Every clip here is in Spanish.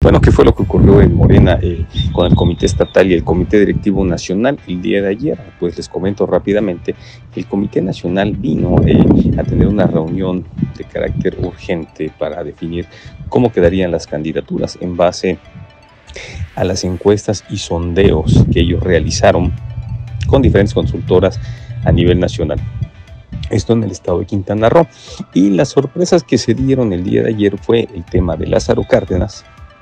Bueno, ¿qué fue lo que ocurrió en Morena con el Comité Estatal y el Comité Directivo Nacional el día de ayer? Pues les comento rápidamente que el Comité Nacional vino a tener una reunión de carácter urgente para definir cómo quedarían las candidaturas en base a las encuestas y sondeos que ellos realizaron con diferentes consultoras a nivel nacional. Esto en el estado de Quintana Roo. Y las sorpresas que se dieron el día de ayer fue el tema de Lázaro Cárdenas,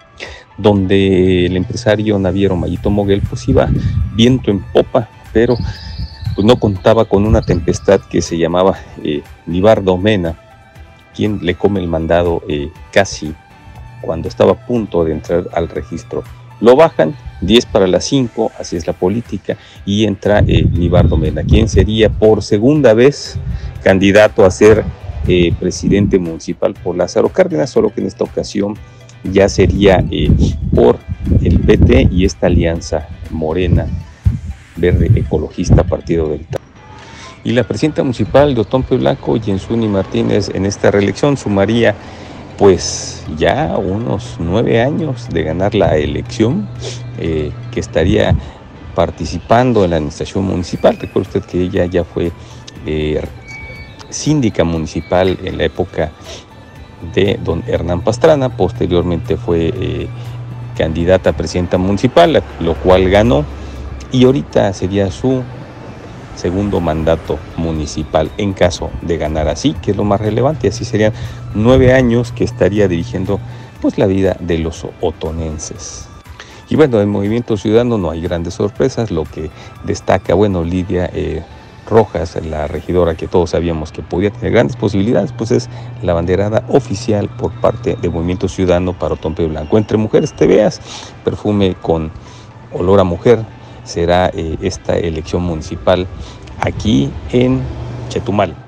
donde el empresario naviero Mayito Moguel pues iba viento en popa, pero pues no contaba con una tempestad que se llamaba Nibardo Mena, quien le come el mandado casi cuando estaba a punto de entrar al registro. Lo bajan 10 para las 5, así es la política, y entra Nibardo Mena, quien sería por segunda vez candidato a ser presidente municipal por Lázaro Cárdenas, solo que en esta ocasión ya sería por el PT y esta alianza Morena Verde Ecologista Partido del Trabajo. Y la presidenta municipal de Otompe Blanco, Yensuni Martínez, en esta reelección sumaría pues ya unos 9 años de ganar la elección, que estaría participando en la administración municipal. Recuerde usted que ella ya fue síndica municipal en la época de don Hernán Pastrana, posteriormente fue candidata a presidenta municipal, lo cual ganó, y ahorita sería su segundo mandato municipal en caso de ganar así, que es lo más relevante. Así serían 9 años que estaría dirigiendo pues la vida de los otonenses. Y bueno, en Movimiento Ciudadano no hay grandes sorpresas. Lo que destaca, bueno, Lidia Rojas, la regidora que todos sabíamos que podía tener grandes posibilidades, pues es la banderada oficial por parte de Movimiento Ciudadano para Otompe Blanco. Entre mujeres te veas, perfume con olor a mujer, será esta elección municipal aquí en Chetumal.